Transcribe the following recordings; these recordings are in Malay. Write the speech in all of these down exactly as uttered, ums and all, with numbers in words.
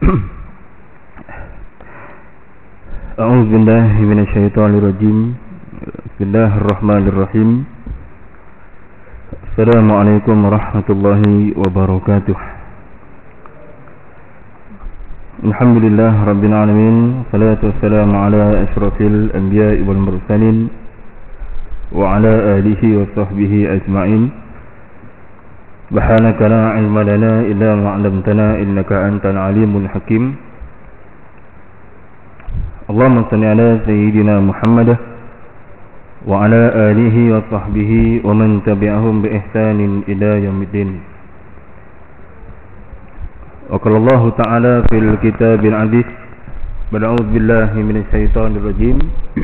A'udzu billahi minasyaitonir rajim. Bismillahirrahmanirrahim. Assalamualaikum warahmatullahi wabarakatuh. Alhamdulillah rabbil alamin. Salatu wassalamu ala asyrafil anbiya'i wal mursalin wa ala alihi wa sahbihi ajma'in. Subhanaka la ilma lana illa ma 'allamtana innaka antal alimul hakim. Allahumma shalli ala sayyidina Muhammad wa ala alihi wa sahbihi wa man tabi'ahum bi ihsanin ila yaumiddin. Wa qala Allah ta'ala fil kitabil 'aziz, a'udzu billahi minasy syaithanir rajim.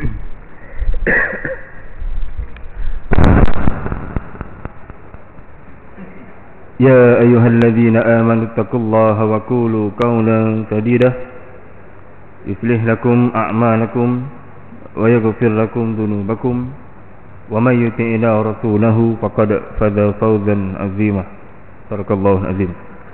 Ya ayyuhalladzina amanu taqullaha wa qulu qawlan sadida yuslih lakum a'malakum wa yaghfir lakum dhunubakum wa may yuti'illah rasulahu faqad faza fawzan 'azima. Barakallahu azim.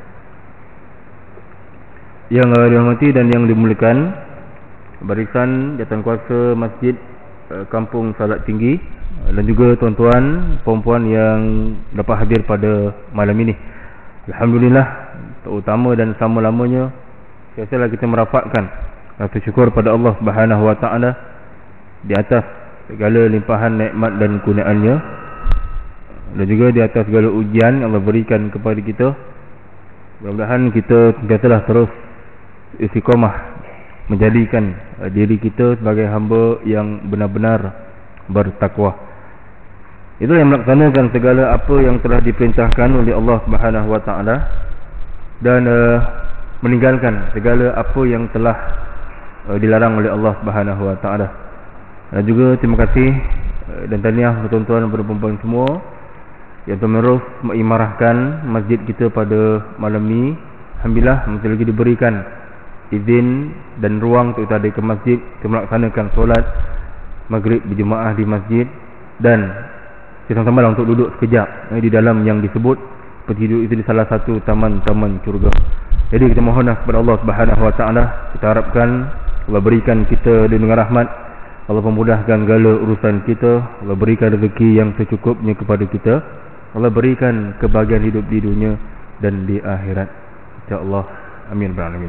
Yang dirahmati dan yang dimuliakan barisan jawatankuasa Masjid Kampung Salat Tinggi dan juga tuan-tuan, puan-puan yang dapat hadir pada malam ini. Alhamdulillah, terutama dan selama-lamanya biasalah kita merafakkan rasa syukur pada Allah Subhanahu Wa Taala di atas segala limpahan nikmat dan kurniaannya, dan juga di atas segala ujian yang Allah berikan kepada kita. Mudah-mudahan kita biasalah terus istiqamah menjadikan diri kita sebagai hamba yang benar-benar bertakwa. Itulah yang melaksanakan segala apa yang telah diperintahkan oleh Allah Subhanahu Wa Taala dan uh, meninggalkan segala apa yang telah uh, dilarang oleh Allah Subhanahu Wa Taala. Dan juga terima kasih uh, dan tahniah tuan-tuan dan puan-puan semua yang terus mengimarahkan masjid kita pada malam ni. Alhamdulillah masih lagi diberikan izin dan ruang untuk kita hadir ke masjid, kita melaksanakan solat maghrib berjemaah di masjid, dan kita sama-sama untuk duduk sekejap eh, di dalam yang disebut seperti duduk itu di salah satu taman-taman syurga. Jadi kita mohonlah kepada Allah Subhanahu Wa Taala, kita harapkan Allah berikan kita lindungan rahmat, Allah memudahkan segala urusan kita, Allah berikan rezeki yang secukupnya kepada kita, Allah berikan kebahagiaan hidup di dunia dan di akhirat, insya-Allah. Amin ya rabbal alamin.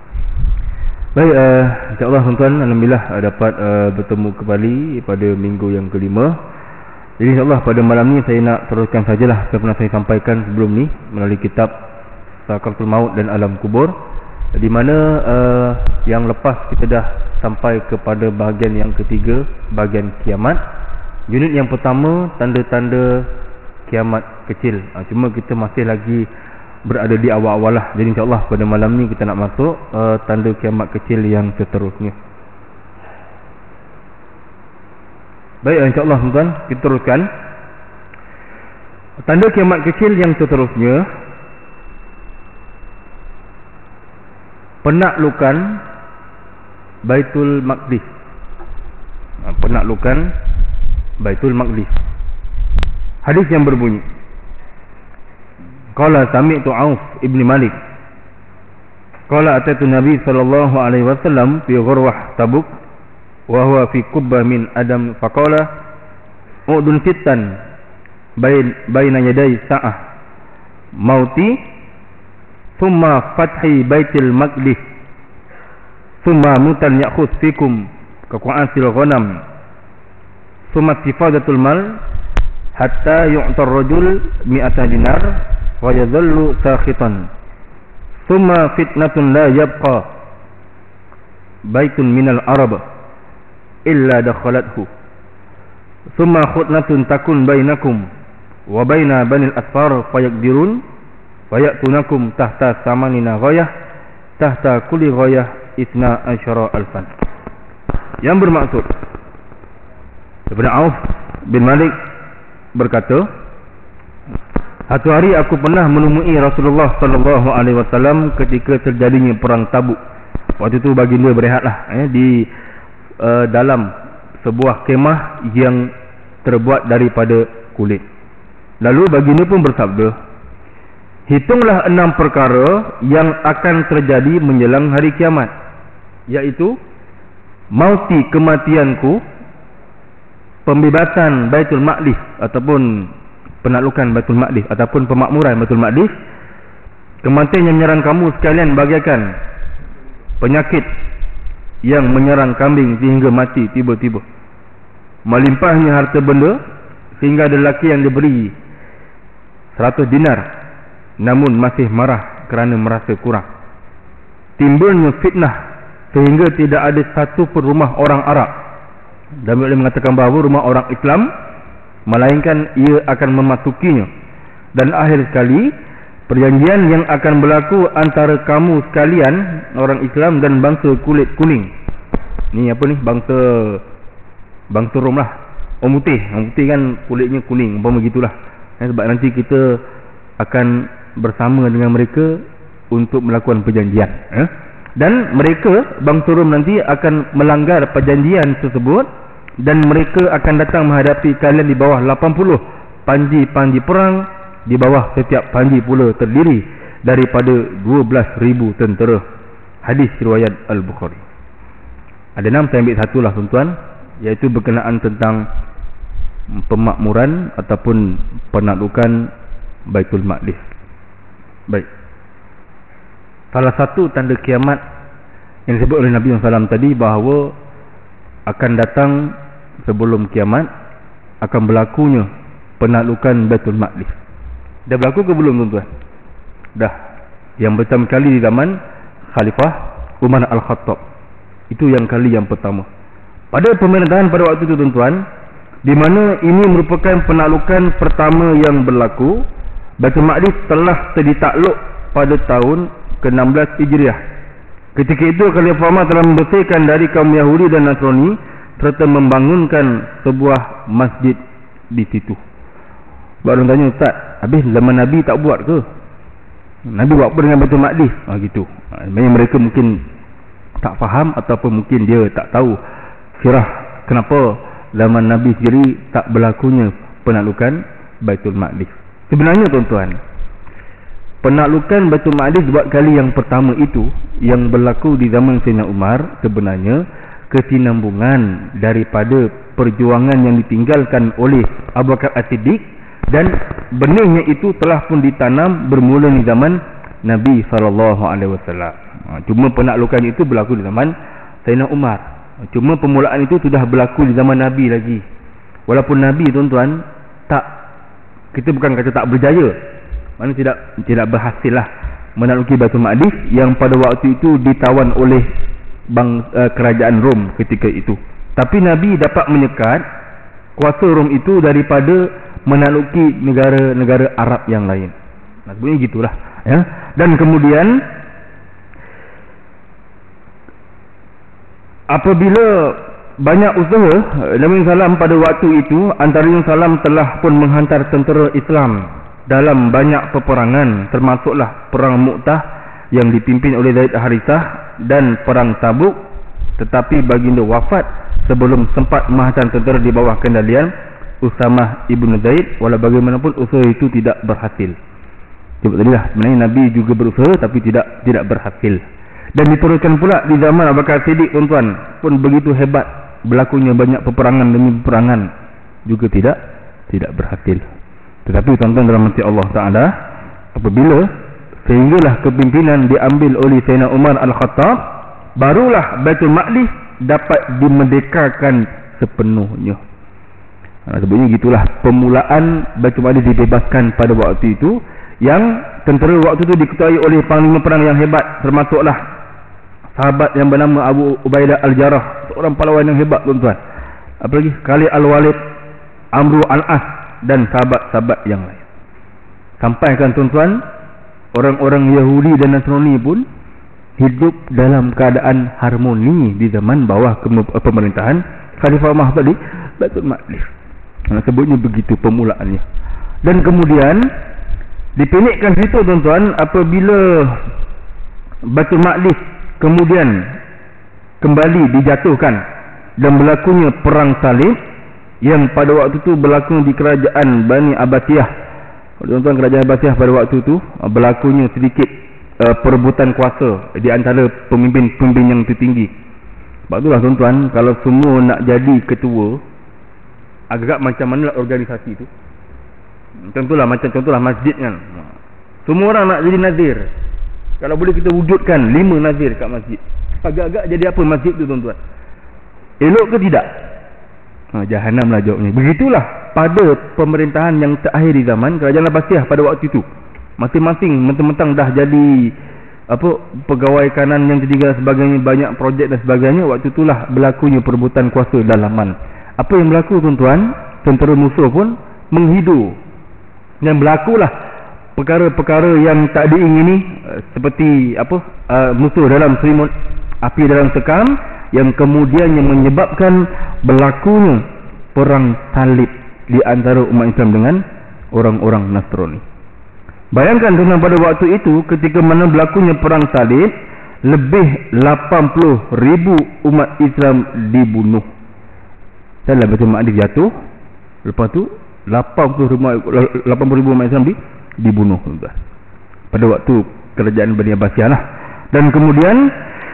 Baik, uh, insya-Allah tuan-tuan, alhamdulillah uh, dapat uh, bertemu kembali pada minggu yang kelima. Jadi insya-Allah pada malam ni saya nak teruskan sajalah apa yang pernah saya sampaikan sebelum ni melalui kitab Sakaratul Maut dan Alam Kubur, di mana uh, yang lepas kita dah sampai kepada bahagian yang ketiga, bahagian kiamat. Unit yang pertama, tanda-tanda kiamat kecil. Uh, cuma kita masih lagi berada di awal-awal lah. Jadi insya-Allah pada malam ni kita nak masuk uh, tanda kiamat kecil yang seterusnya. Baik, insya-Allah tuan-tuan, kita teruskan. Tanda kiamat kecil yang seterusnya, penaklukan Baitul Maqdis. Penaklukan Baitul Maqdis. Hadis yang berbunyi, qala sami'tu Auf ibn Malik qala ataitu Nabi sallallahu alaihi wasallam fi ghurwah Tabuk wa huwa fi qubbah min adam faqala udun fitan bain baina yaday sa'ah mauti thumma fathi baitil maqdis thumma mutan ya'khudh fikum kaqu'asil ghanam thumma tifadatul mal hatta yu'tar rajul mi'ata dinar wa yadhallu sakhitan thumma fitnatun la yabqa baitun minal arab illa dakhalathu thumma khutnatun takun bainakum wa baina banil asfar fayaqdirun fayatunakum tahta samanina ghayah tahta kulli ghayah isna asyara alfan. Yang bermaksud, Ibn Auf bin Malik berkata, satu hari aku pernah menemui Rasulullah sallallahu alaihi wasallam ketika terjadinya perang Tabuk. Waktu itu baginda berehatlah eh, di Uh, dalam sebuah kemah yang terbuat daripada kulit. Lalu baginda pun bersabda, hitunglah enam perkara yang akan terjadi menjelang hari kiamat, iaitu mauti, kematianku, pembebasan Baitul Maqdis ataupun penaklukan Baitul Maqdis ataupun pemakmuran Baitul Maqdis, kematian yang menyerang kamu sekalian bagaikan penyakit yang menyerang kambing sehingga mati tiba-tiba, melimpahnya harta benda sehingga ada lelaki yang diberi seratus dinar namun masih marah kerana merasa kurang, timbulnya fitnah sehingga tidak ada satu pun rumah orang Arab, dan boleh mengatakan bahawa rumah orang Islam, melainkan ia akan memasukinya. Dan akhir sekali, perjanjian yang akan berlaku antara kamu sekalian orang Islam dan bangsa kulit kuning. Ni apa ni, bangsa bangsa Rom lah, orang putih. Orang putih kan kulitnya kuning, umpama gitulah. Eh, sebab nanti kita akan bersama dengan mereka untuk melakukan perjanjian. Eh? Dan mereka, bangsa Rom nanti akan melanggar perjanjian tersebut, dan mereka akan datang menghadapi kalian di bawah lapan puluh panji-panji perang, di bawah setiap panji pula terdiri daripada dua belas ribu tentera. Hadis riwayat Al-Bukhari. Ada enam, saya ambil satu lah tuan-tuan, iaitu berkenaan tentang pemakmuran ataupun penaklukan Baitul Maqdis. Baik. Salah satu tanda kiamat yang disebut oleh Nabi sallallahu alaihi wasallam tadi, bahawa akan datang sebelum kiamat akan berlakunya penaklukan Baitul Maqdis. Dah berlaku ke belum tuan-tuan? Dah. Yang pertama kali di zaman Khalifah Umar Al-Khattab. Itu yang kali yang pertama. Pada pemerintahan pada waktu itu tuan-tuan, di mana ini merupakan penaklukan pertama yang berlaku, Baitul Maqdis telah ditakluk pada tahun ke enam belas Hijriah. Ketika itu Khalifah Umar telah membersihkan dari kaum Yahudi dan Nasrani serta membangunkan sebuah masjid di situ. Baru tanya, Ustaz, habis zaman Nabi tak buat ke? Nabi buat apa dengan Baitul Maqdis? Ha, gitu. Ha, mereka mungkin tak faham ataupun mungkin dia tak tahu sirah kenapa zaman Nabi sendiri tak berlakunya penaklukan Baitul Maqdis. Sebenarnya tuan-tuan, penaklukan Baitul Maqdis buat kali yang pertama itu yang berlaku di zaman Sayyidina Umar sebenarnya kesinambungan daripada perjuangan yang ditinggalkan oleh Abu Bakar As-Siddiq, dan benihnya itu telah pun ditanam bermula di zaman Nabi sallallahu alaihi wasallam. Cuma penaklukan itu berlaku di zaman Sayyidina Umar. Cuma permulaan itu sudah berlaku di zaman Nabi lagi. Walaupun Nabi tuan-tuan tak, kita bukan kata tak berjaya, mana tidak tidak berhasil lah menakluki Baitul Maqdis yang pada waktu itu ditawan oleh bang, uh, kerajaan Rom ketika itu. Tapi Nabi dapat menyekat kuasa Rom itu daripada menakluki negara-negara Arab yang lain. Nah, sebenarnya gitulah, ya. Dan kemudian apabila banyak usaha Nabi Sallam pada waktu itu, antaranya Sallam telah pun menghantar tentera Islam dalam banyak peperangan, termasuklah perang Mu'tah yang dipimpin oleh Zaid Harithah dan perang Tabuk, tetapi baginda wafat sebelum sempat menghantar tentera di bawah kendalian Usamah ibn Zaid. Walau bagaimanapun usaha itu tidak berhasil. Sebab tadilah sebenarnya Nabi juga berusaha tapi tidak tidak berhasil. Dan diteruskan pula di zaman Abu Bakar Siddiq tuan-tuan, pun begitu hebat berlakunya banyak peperangan demi peperangan, juga tidak tidak berhasil. Tetapi tuan-tuan dalam hati Allah Ta'ala, apabila sehinggalah kepimpinan diambil oleh Sayyidina Umar Al-Khattab, barulah Baitul Maqdis dapat dimerdekakan sepenuhnya. Nah, sebenarnya gitulah permulaan Baitul Maqdis dibebaskan pada waktu itu, yang tentera waktu itu diketuai oleh panglima perang yang hebat, termasuklah sahabat yang bernama Abu Ubaidah Al-Jarrah, seorang pahlawan yang hebat tuan-tuan. Apalagi Khalid Al-Walid, Amru Al-As dan sahabat-sahabat yang lain. Sampai kan tuan-tuan, orang-orang Yahudi dan Nasrani pun hidup dalam keadaan harmoni di zaman bawah pemerintahan Khalifah Umar tadi, Baitul Maqdis. Nah, sebutnya begitu permulaannya. Dan kemudian dipendekkan situ tuan-tuan, apabila Baitul Maqdis kemudian kembali dijatuhkan dan berlakunya perang salib yang pada waktu itu berlaku di kerajaan Bani Abbasiyah Tuan-tuan, kerajaan Abbasiyah pada waktu tu uh, berlakunya sedikit uh, perebutan kuasa di antara pemimpin-pemimpin yang tertinggi. Sebab itulah tuan-tuan, kalau semua nak jadi ketua, agak macam mana organisasi tu. Contohlah macam contohlah masjid kan. Semua orang nak jadi nazir. Kalau boleh kita wujudkan lima nazir kat masjid, agak-agak jadi apa masjid tu tuan-tuan? Elok ke tidak? Ha, jahanamlah jawabnya. Begitulah pada pemerintahan yang terakhir di zaman kerajaan Abbasiyah pada waktu itu. Masing-masing mentang-mentang dah jadi apa pegawai kanan yang ketiga sebagainya, banyak projek dan sebagainya. Waktu itulah berlakunya perebutan kuasa dalaman. Apa yang berlaku tuan-tuan? Tentera musuh pun menghidu. Dan berlakulah perkara-perkara yang tak diingini, seperti apa uh, musuh dalam selimut, api dalam sekam, yang kemudiannya menyebabkan berlakunya perang salib di antara umat Islam dengan orang-orang Nasrani. Bayangkan tuan-tuan, pada waktu itu ketika mana berlakunya perang salib, lebih lapan puluh ribu umat Islam dibunuh. Dalam Baitul Maqdis jatuh, lepas tu lapan puluh ribu umat Islam di, dibunuh tuan-tuan. Pada waktu kerajaan Bani Abbasiyah lah. Dan kemudian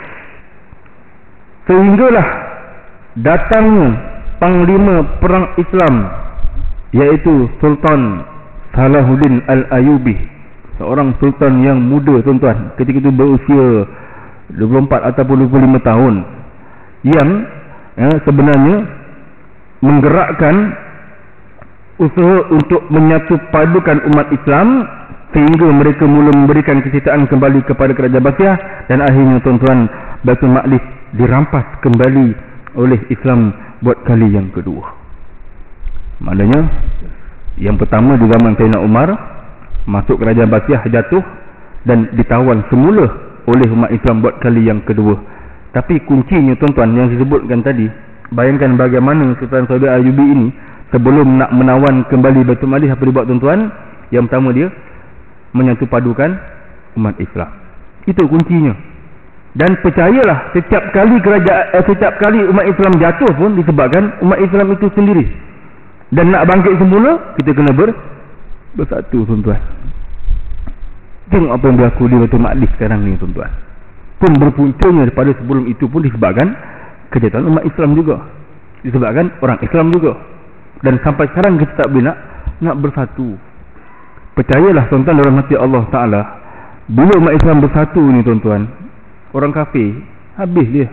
sehinggalah datangnya panglima perang Islam, iaitu Sultan Salahuddin Al-Ayyubi, seorang sultan yang muda tuan-tuan, ketika itu berusia dua puluh empat ataupun dua puluh lima tahun, yang ya, sebenarnya menggerakkan usaha untuk menyatu padukan umat Islam sehingga mereka mula memberikan kecintaan kembali kepada kerajaan Abbasiyah, dan akhirnya tuan-tuan, Baitul Maqdis dirampas kembali oleh Islam buat kali yang kedua. Maknanya yang pertama di zaman Sayyidina Umar, masuk kerajaan Abbasiyah, jatuh dan ditawan semula oleh umat Islam buat kali yang kedua. Tapi kuncinya tuan-tuan yang disebutkan tadi, bayangkan bagaimana Sultan Salahuddin Ayyubi ini sebelum nak menawan kembali Baitul Maqdis, apa dia buat tuan-tuan? Yang pertama, dia menyatu padukan umat Islam. Itu kuncinya. Dan percayalah, setiap kali kerajaan eh, setiap kali umat Islam jatuh pun disebabkan umat Islam itu sendiri. Dan nak bangkit semula, kita kena ber, bersatu tuan-tuan. Tengok apa yang berlaku di Baitul Maqdis sekarang ni tuan-tuan. Pun berpuncanya daripada sebelum itu pun disebabkan kejatuhan umat Islam juga, disebabkan orang Islam juga. Dan sampai sekarang kita tak boleh nak, nak bersatu. Percayalah tuan-tuan dalam hati Allah Ta'ala, bila umat Islam bersatu ni tuan-tuan, orang kafir habis dia.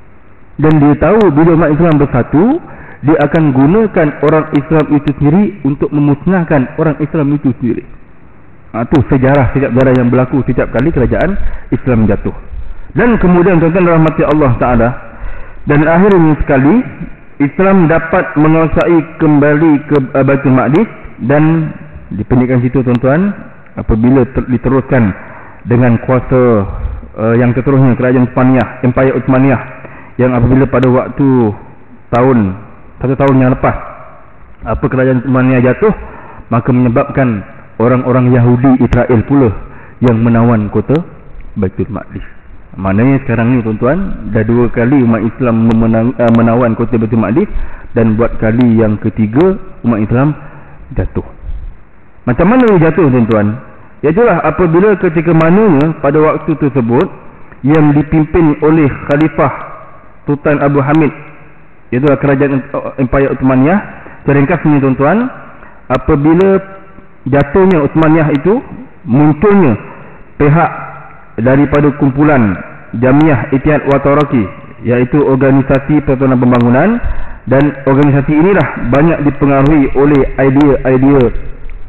Dan dia tahu bila umat Islam bersatu, dia akan gunakan orang Islam itu sendiri untuk memusnahkan orang Islam itu sendiri. Ha, tu sejarah setiap sejarah yang berlaku setiap kali kerajaan Islam jatuh. Dan kemudian tuan-tuan dalam hati Allah Ta'ala, dan akhirnya sekali Islam dapat menguasai kembali ke Baitul Maqdis, dan dipendekkan situ tuan-tuan, apabila ter- diteruskan dengan kuasa uh, yang seterusnya kerajaan Uthmaniyah, Empire Uthmaniyah, yang apabila pada waktu tahun satu tahun yang lepas apa kerajaan Uthmaniyah jatuh, maka menyebabkan orang-orang Yahudi Israel pula yang menawan kota Baitul Maqdis. Maknanya sekarang ni tuan-tuan, dah dua kali umat Islam memenang, uh, menawan kota Baitul Maqdis, dan buat kali yang ketiga umat Islam jatuh. Macam mana jatuh tuan-tuan? Iaitulah apabila ketika mananya pada waktu tersebut yang dipimpin oleh Khalifah Sultan Abu Hamid, iaitulah kerajaan Empire Uthmaniyah. Seringkasnya tuan-tuan, apabila jatuhnya Uthmaniyah itu, munculnya pihak daripada kumpulan Jamiah Ittihad wa Taraqi, iaitu organisasi persatuan pembangunan, dan organisasi inilah banyak dipengaruhi oleh idea-idea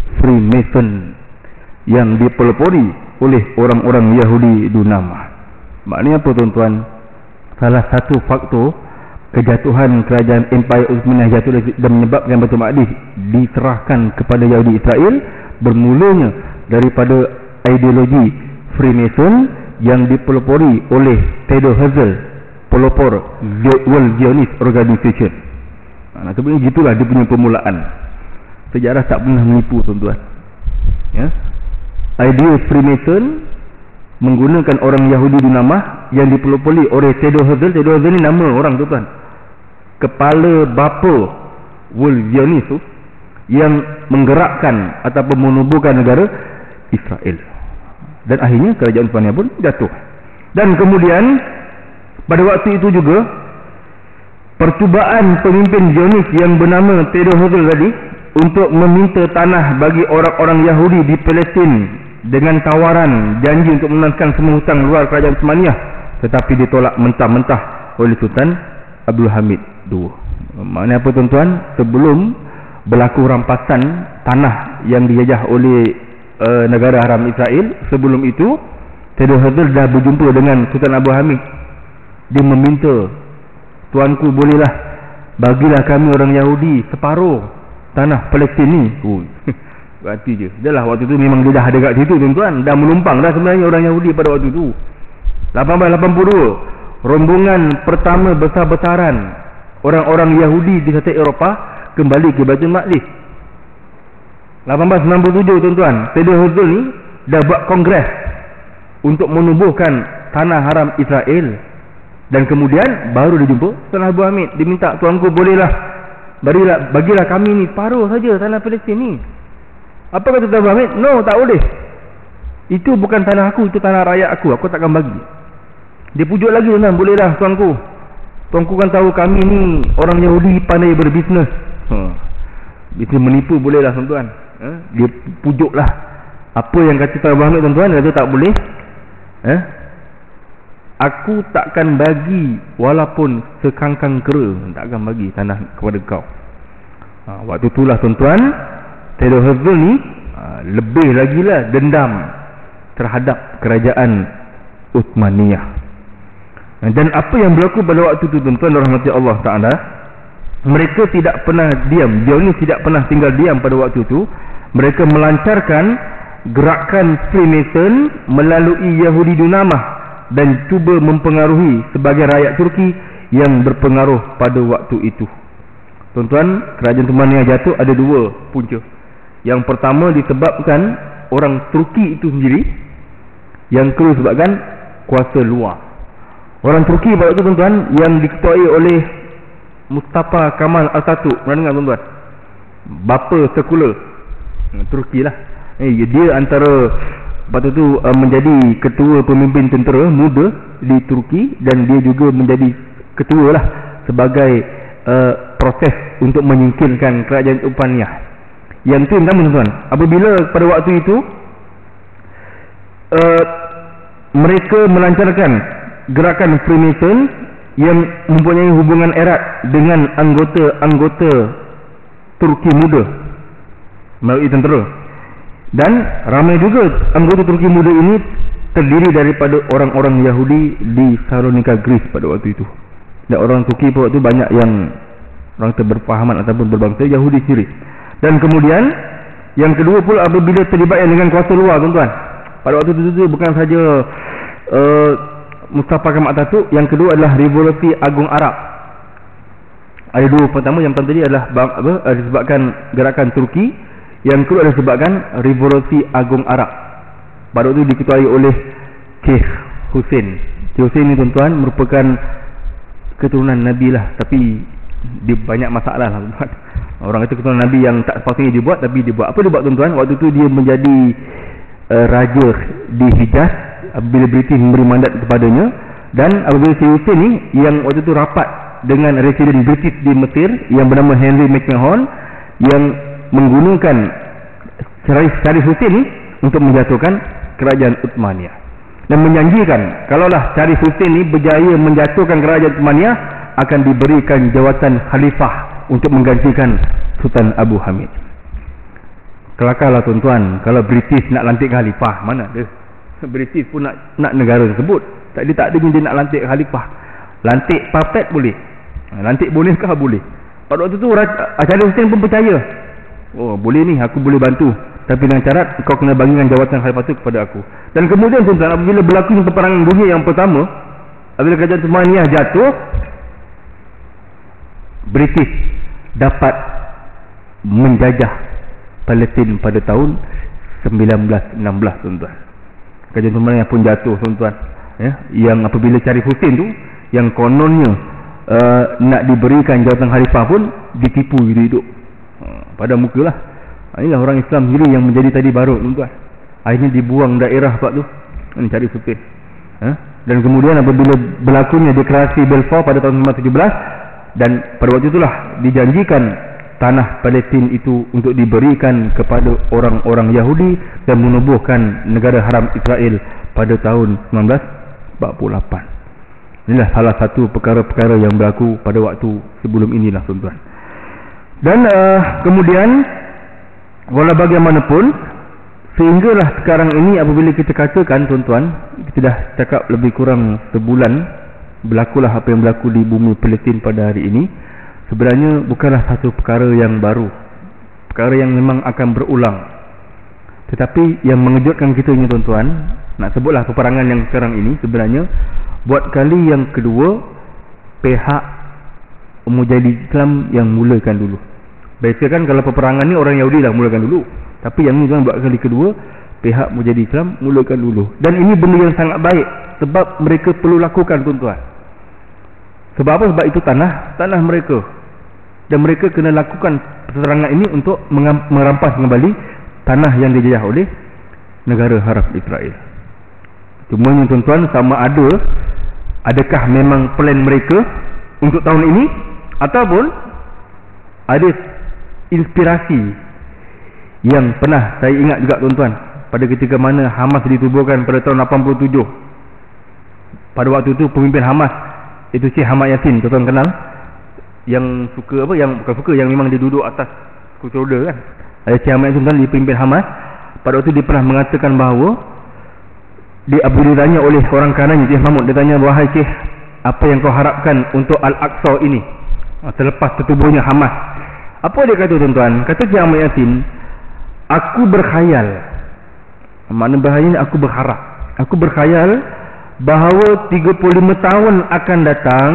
Freemason yang dipelopori oleh orang-orang Yahudi Dunama. Maknanya apa tuan-tuan? Salah satu faktor kejatuhan kerajaan Empire Uthmaniyah jatuh dan menyebabkan Baitul Maqdis diserahkan kepada Yahudi Israel bermulanya daripada ideologi Freemason yang dipelopori oleh Theodor Herzl, pelopor World Zionist Organization. Nah, sebenarnya gitulah dia punya permulaan. Sejarah tak pernah menipu tuan-tuan. Ya. Idea Freemason menggunakan orang Yahudi dinamah yang dipelopori oleh Theodor Herzl. Theodor Herzl ni nama orang tuan-tuan, kepala bapa World Zionist tu, yang menggerakkan ataupun menubuhkan negara Israel. Dan akhirnya kerajaan Uthmaniyah pun jatuh. Dan kemudian pada waktu itu juga percubaan pemimpin Zionis yang bernama Theodor Herzl tadi untuk meminta tanah bagi orang-orang Yahudi di Palestin dengan tawaran janji untuk melunaskan semua hutang luar kerajaan Uthmaniyah, tetapi ditolak mentah-mentah oleh Sultan Abdul Hamid kedua. Maknanya apa tuan-tuan? Sebelum berlaku rampasan tanah yang dijajah oleh uh, negara haram Israel, sebelum itu Theodor Herzl dah berjumpa dengan Sultan Abdul Hamid. Dia meminta, tuanku bolehlah bagilah kami orang Yahudi separuh tanah Palestin ni. Oh, berarti je dah lah, waktu tu memang dia dah ada kat situ tuan-tuan, dah menumpang dah sebenarnya orang Yahudi pada waktu tu. lapan belas lapan puluh dua rombongan pertama besar-besaran orang-orang Yahudi di kota Eropah kembali ke Baitul Maqdis. lapan belas sembilan puluh tujuh tuan-tuan, Theodor Herzl ni dah buat kongres untuk menubuhkan tanah haram Israel. Dan kemudian baru dia jumpa Sultan Abdul Hamid. Dia minta, tuanku bolehlah barilah, bagilah kami ni paruh saja tanah Palestin ni. Apa kata Sultan Abdul Hamid? No, tak boleh. Itu bukan tanah aku, itu tanah rakyat aku, aku takkan bagi. Dia pujuk lagi, tuan, bolehlah tuanku. Tuanku kan tahu kami ni orang Yahudi pandai berbisnes. Ha. Bisnes menipu bolehlah tuan-tuan. Ha? Dia pujuklah. Apa yang kata Sultan Abdul Hamid tuan-tuan? Dia kata tak boleh. Ha? Aku takkan bagi walaupun sekangkang kera, takkan bagi tanah kepada kau. Ha, waktu itulah tuan-tuan, Theodor Herzl ni ha, lebih lagi lah dendam terhadap kerajaan Uthmaniyah. Dan apa yang berlaku pada waktu itu tuan-tuan rahmati Allah Ta'ala, mereka tidak pernah diam. Zionis tidak pernah tinggal diam pada waktu itu. Mereka melancarkan gerakan Freemason melalui Yahudi Dunamah dan cuba mempengaruhi sebagai rakyat Turki yang berpengaruh pada waktu itu. Tuan-tuan, kerajaan Uthmaniyah jatuh ada dua punca. Yang pertama disebabkan orang Turki itu sendiri, yang kedua disebabkan kuasa luar. Orang Turki pada waktu itu tuan-tuan yang diketuai oleh Mustafa Kemal Atatürk, pernah dengar tuan-tuan? Bapa sekular Turki lah. Eh, dia antara waktu tu uh, menjadi ketua pemimpin tentera muda di Turki, dan dia juga menjadi ketua lah sebagai uh, proses untuk menyingkirkan kerajaan Uthmaniyah. Yang tu yang pertama tuan-tuan, apabila pada waktu itu uh, mereka melancarkan gerakan Freemason yang mempunyai hubungan erat dengan anggota-anggota Turki muda melalui tentera. Dan ramai juga anggota Turki muda ini terdiri daripada orang-orang Yahudi di Salonika, Greece pada waktu itu. Dan orang Turki pada waktu itu banyak yang orang berpahaman ataupun berbangsa Yahudi sendiri. Dan kemudian yang kedua pula, apabila terlibat dengan kuasa luar tuan-tuan, pada waktu itu bukan saja uh, Mustafa Kemal Atatürk, yang kedua adalah Revolusi Agung Arab. Ada dua, pertama yang pertama tadi adalah apa, disebabkan gerakan Turki. Yang kedua adalah sebabkan Revolusi Agung Arab. Pada waktu itu diketuai oleh Sheikh Hussein. Sheikh Hussein ini tuan-tuan merupakan keturunan Nabi lah, tapi dia banyak masalah lah tuan-tuan. Orang kata keturunan Nabi yang tak sepatutnya dibuat, tapi dia buat. Apa dia buat tuan-tuan? Waktu itu dia menjadi uh, raja di Hijaz apabila British memberi mandat kepadanya. Dan apabila Sheikh Hussein ni yang waktu itu rapat dengan residen British di Mesir yang bernama Henry McMahon, yang menggunakan Syarif Hussein ni untuk menjatuhkan kerajaan Uthmaniyah, dan menjanjikan kalaulah Syarif Hussein ni berjaya menjatuhkan kerajaan Uthmaniyah, akan diberikan jawatan khalifah untuk menggantikan Sultan Abu Hamid. Kelakarlah tuan-tuan, kalau British nak lantik khalifah, mana ada British pun nak nak negara tersebut. Tak, dia tak ada dia nak lantik khalifah. Lantik puppet boleh, lantik boneka boleh. Pada waktu tu Syarif Hussein pun percaya, oh boleh ni, aku boleh bantu, tapi dengan syarat kau kena bagikan jawatan khalifah tu kepada aku. Dan kemudian tuan-tuan, apabila berlaku peperangan dunia yang pertama, apabila kerajaan Uthmaniyah jatuh, British dapat menjajah Palestin pada tahun sembilan belas enam belas tuan-tuan. Kerajaan Uthmaniyah pun jatuh tuan-tuan, ya, yang apabila Syarif Hussein tu yang kononnya uh, nak diberikan jawatan khalifah pun ditipu hidup-hidup. pada muka lah. Ha, inilah orang Islam sendiri yang menjadi tadi baru tuan-tuan. Akhirnya dibuang daerah pak tu, ini cari supir. Ha? Dan kemudian apabila berlakunya deklarasi Balfour pada tahun seribu sembilan ratus tujuh belas, dan pada waktu itulah dijanjikan tanah Palestin itu untuk diberikan kepada orang-orang Yahudi dan menubuhkan negara haram Israel pada tahun seribu sembilan ratus empat puluh lapan. Inilah salah satu perkara-perkara yang berlaku pada waktu sebelum inilah tuan-tuan. Dan uh, kemudian walau bagaimanapun, sehinggalah sekarang ini apabila kita katakan tuan-tuan, kita dah cakap lebih kurang sebulan berlakulah apa yang berlaku di bumi Palestin pada hari ini, sebenarnya bukanlah satu perkara yang baru, perkara yang memang akan berulang. Tetapi yang mengejutkan kita ini tuan-tuan, nak sebutlah peperangan yang sekarang ini, sebenarnya buat kali yang kedua pihak Mujahidin Islam yang mulakan dulu. Biasa kan kalau peperangan ni orang Yahudi lah mulakan dulu, tapi yang ni tuan buat kali kedua pihak Mujahidin Islam mulakan dulu. Dan ini benda yang sangat baik, sebab mereka perlu lakukan tuan-tuan. Sebab apa? Sebab itu tanah tanah mereka, dan mereka kena lakukan serangan ini untuk merampas kembali tanah yang dijajah oleh negara haram Israel. Cuma yang tuan-tuan, sama ada adakah memang plan mereka untuk tahun ini, ataupun ada inspirasi yang pernah saya ingat juga tuan-tuan, pada ketika mana Hamas ditubuhkan pada tahun lapan puluh tujuh. Pada waktu itu pemimpin Hamas itu Syekh Ahmad Yassin, tuan-tuan kenal, yang suka apa, yang bukan suka, yang memang dia duduk atas kursi roda kan. Ada Syekh Ahmad Yassin, tuan, dia pemimpin Hamas. Pada waktu itu dia pernah mengatakan bahawa dia apabila ditanya oleh orang kanannya, Syekh Mahmud, dia tanya, wahai Syekh, apa yang kau harapkan untuk Al-Aqsa ini selepas tertubuhnya Hamas? Apa dia kata tuan-tuan? Kata Syekh Ahmad Yassin, aku berkhayal, makna bahayanya aku berharap, aku berkhayal bahawa tiga puluh lima tahun akan datang,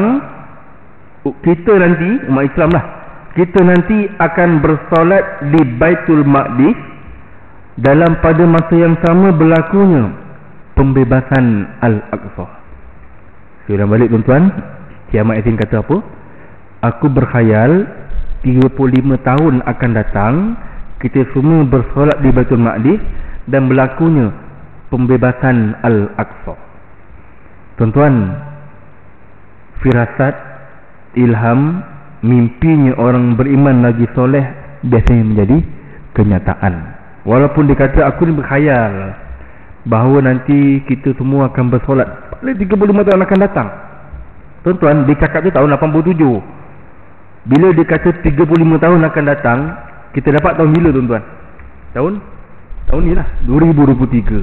kita nanti, umat Islam lah, kita nanti akan bersolat di Baitul Maqdis, dalam pada masa yang sama berlakunya pembebasan Al-Aqsa. Saya ulang balik tuan-tuan, Syekh Ahmad Yassin kata apa? Aku berkhayal tiga puluh lima tahun akan datang, kita semua bersolat di Baitul Maqdis dan berlakunya pembebasan Al-Aqsa. Tuan-tuan, firasat, ilham, mimpinya orang beriman lagi soleh biasanya menjadi kenyataan. Walaupun dikata aku ni berkhayal bahawa nanti kita semua akan bersolat pada tiga puluh lima tahun akan datang. Tuan-tuan, dia cakap tu tahun lapan puluh tujuh. Bila dia kata tiga puluh lima tahun akan datang, kita dapat tahun bila tuan-tuan? Tahun tahun ni lah, dua ribu dua puluh tiga.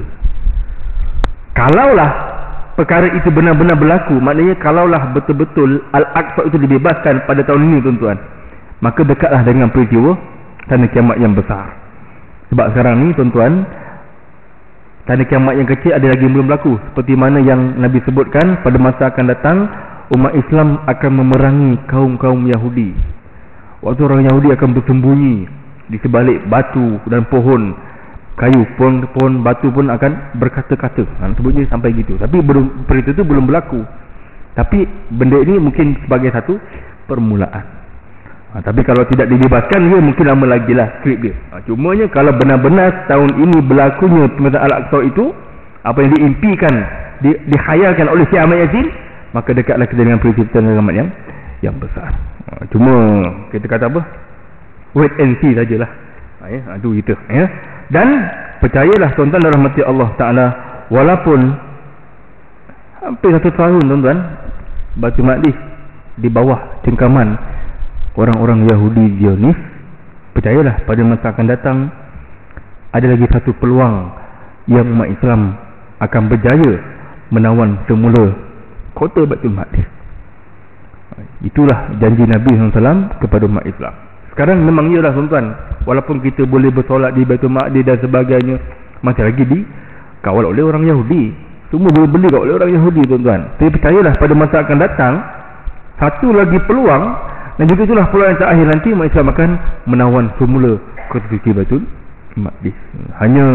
Kalaulah perkara itu benar-benar berlaku, maknanya kalaulah betul-betul Al-Aqsa itu dibebaskan pada tahun ini tuan-tuan, maka dekatlah dengan peristiwa tanda kiamat yang besar. Sebab sekarang ni tuan-tuan, tanda kiamat yang kecil ada lagi belum berlaku. Seperti mana yang Nabi sebutkan, pada masa akan datang umat Islam akan memerangi kaum-kaum Yahudi. Waktu orang Yahudi akan bersembunyi di sebalik batu dan pohon kayu, pohon, pohon batu pun akan berkata-kata. Ha, sebutnya sampai gitu. Tapi belum, peritu itu belum berlaku. Tapi benda ini mungkin sebagai satu permulaan. Ha, tapi kalau tidak dibebaskan, dia mungkin lama lagi lah skrip dia. Ha, cumanya kalau benar-benar tahun ini berlakunya pembebasan Al-Aqsa itu, apa yang diimpikan, di, dihayalkan oleh Syekh Ahmad Yassin, maka dekatlah kita dengan peristiwa kiamat yang yang besar. Ha, cuma kita kata apa? Wait and see sajalah. Ha, ya, itu kita. Ya. Dan percayalah tuan-tuan dan rahmati Allah Ta'ala, walaupun hampir satu tahun tuan-tuan Baitul Maqdis di bawah cengkaman orang-orang Yahudi Zionis, percayalah pada masa akan datang ada lagi satu peluang yang umat Islam akan berjaya menawan semula kota Baitul Maqdis. Itulah janji Nabi sallallahu alaihi wasallam kepada umat Islam. Sekarang memang iyalah tuan-tuan, walaupun kita boleh bersolat di Baitul Maqdis dan sebagainya, masih lagi dikawal oleh orang Yahudi. Semua boleh beli oleh orang Yahudi tuan-tuan. Tapi percayalah pada masa akan datang satu lagi peluang, dan juga itulah peluang yang terakhir nanti umat Islam akan menawan semula kota suci Baitul Maqdis. Hanya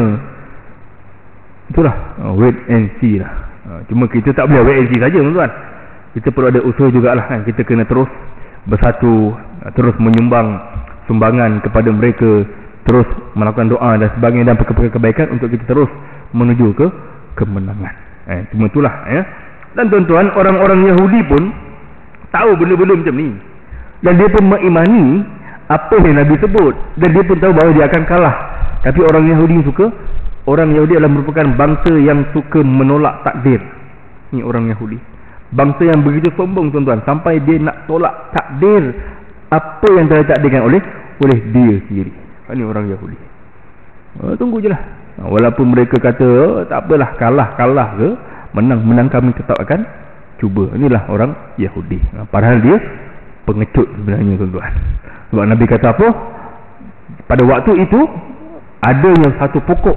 itulah, wait and see lah. Cuma kita tak boleh wait and see saja tuan-tuan. Kita perlu ada usaha jugalah kan. Kita kena terus bersatu, terus menyumbang sumbangan kepada mereka, terus melakukan doa dan sebagainya dan perkara-perkara kebaikan untuk kita terus menuju ke kemenangan. Eh, cuma itulah ya. Dan tuan-tuan, orang-orang Yahudi pun tahu benda-benda macam ni. Dan dia pun mengimani apa yang Nabi sebut. Dan dia pun tahu bahawa dia akan kalah. Tapi orang Yahudi suka, orang Yahudi adalah merupakan bangsa yang suka menolak takdir. Ni orang Yahudi. Bangsa yang begitu sombong tuan-tuan, sampai dia nak tolak takdir apa yang telah ditakdirkan oleh oleh dia sendiri. Ini orang Yahudi. Oh, tunggu je lah. Walaupun mereka kata oh, tak apalah, kalah-kalah ke menang-menang kami tetap akan cuba. Inilah orang Yahudi. Padahal dia pengecut sebenarnya tuan-tuan. Sebab Nabi kata apa? Pada waktu itu adanya satu pokok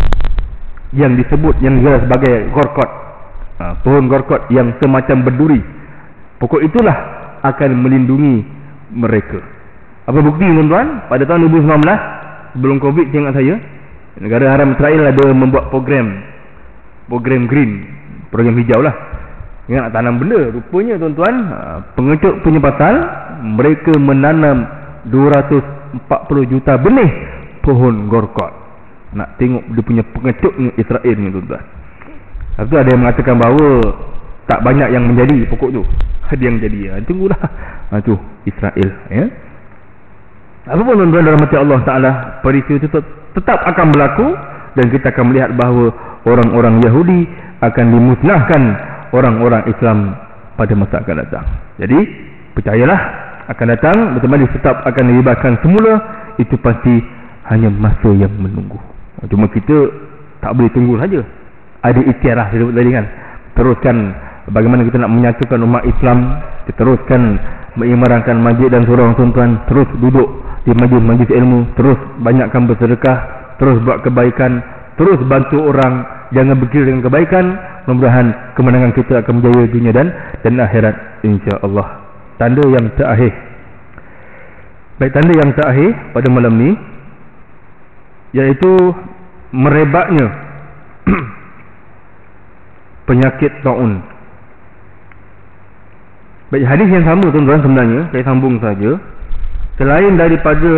yang disebut, yang digelar sebagai gorkot, ha, pohon gorkot yang semacam berduri. Pokok itulah akan melindungi mereka. Apa bukti tuan-tuan? Pada tahun dua ribu sembilan belas, sebelum Covid, ingat saya, negara haram Israel ada membuat program program green, program hijau lah. Ingat nak tanam benda. Rupanya tuan-tuan, pengecut punya pasal, mereka menanam dua ratus empat puluh juta benih pohon gorkot. Nak tengok dia punya pengecutnya Israel ni tuan-tuan. Lepas tu ada yang mengatakan bahawa tak banyak yang menjadi pokok tu, ada yang jadi. Ha, tunggulah. Ha, tu Israel ya. Apapun tuan-tuan dalam hati Allah Ta'ala, peristiwa itu tetap akan berlaku. Dan kita akan melihat bahawa orang-orang Yahudi akan dimusnahkan orang-orang Islam pada masa akan datang. Jadi percayalah, akan datang betul-betul dia tetap akan dibebaskan semula. Itu pasti hanya masa yang menunggu. Cuma kita tak boleh tunggu saja. Ada ikhtiarah tadi kan. Teruskan bagaimana kita nak menyatukan umat Islam. Kita teruskan mengimarkan masjid dan surau tuan-tuan. Terus duduk di majlis-majlis ilmu. Terus banyakkan bersedekah. Terus buat kebaikan. Terus bantu orang. Jangan berkira dengan kebaikan. Mudah-mudahan kemenangan kita akan berjaya dunia dan dan akhirat, insya-Allah. Tanda yang terakhir. Baik, tanda yang terakhir pada malam ni, iaitu merebaknya penyakit taun. Baik, hadis yang sama tuan-tuan sebenarnya, saya sambung saja. Selain daripada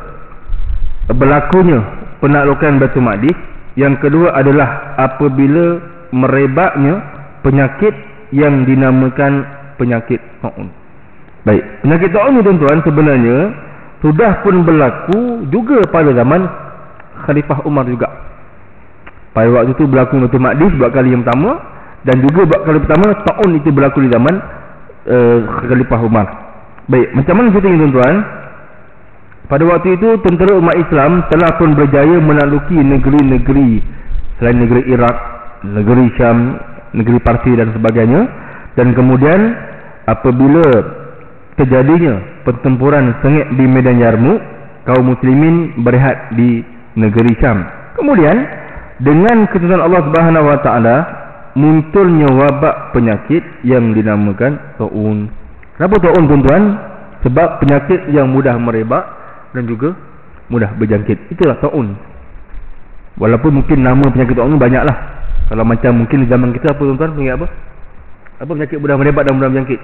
berlakunya penaklukan Baitul Maqdis, yang kedua adalah apabila merebaknya penyakit yang dinamakan penyakit taun. Baik, penyakit taun ni tuan-tuan sebenarnya sudah pun berlaku juga pada zaman Khalifah Umar juga. Pada waktu itu berlaku Baitul Maqdis buat kali yang pertama, dan juga buat kali pertama taun itu berlaku di zaman uh, Khalifah Umar. Baik, macam mana ceritanya tuan-tuan? Pada waktu itu tentera umat Islam telah pun berjaya menakluki negeri-negeri selain negeri Iraq, negeri Syam, negeri Parsi dan sebagainya. Dan kemudian apabila terjadinya pertempuran sengit di medan Yarmouk, kaum muslimin berehat di negeri Syam. Kemudian dengan ketentuan Allah Subhanahu Wa Taala munculnya wabak penyakit yang dinamakan taun. Kenapa taun tuan-tuan? Sebab penyakit yang mudah merebak dan juga mudah berjangkit. Itulah taun. Walaupun mungkin nama penyakit taun banyaklah. Kalau macam mungkin di zaman kita apa tuan-tuan, panggil apa? Apa penyakit mudah merebak dan mudah berjangkit?